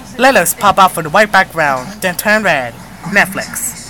Letters pop up on the white background, then turn red. Netflix.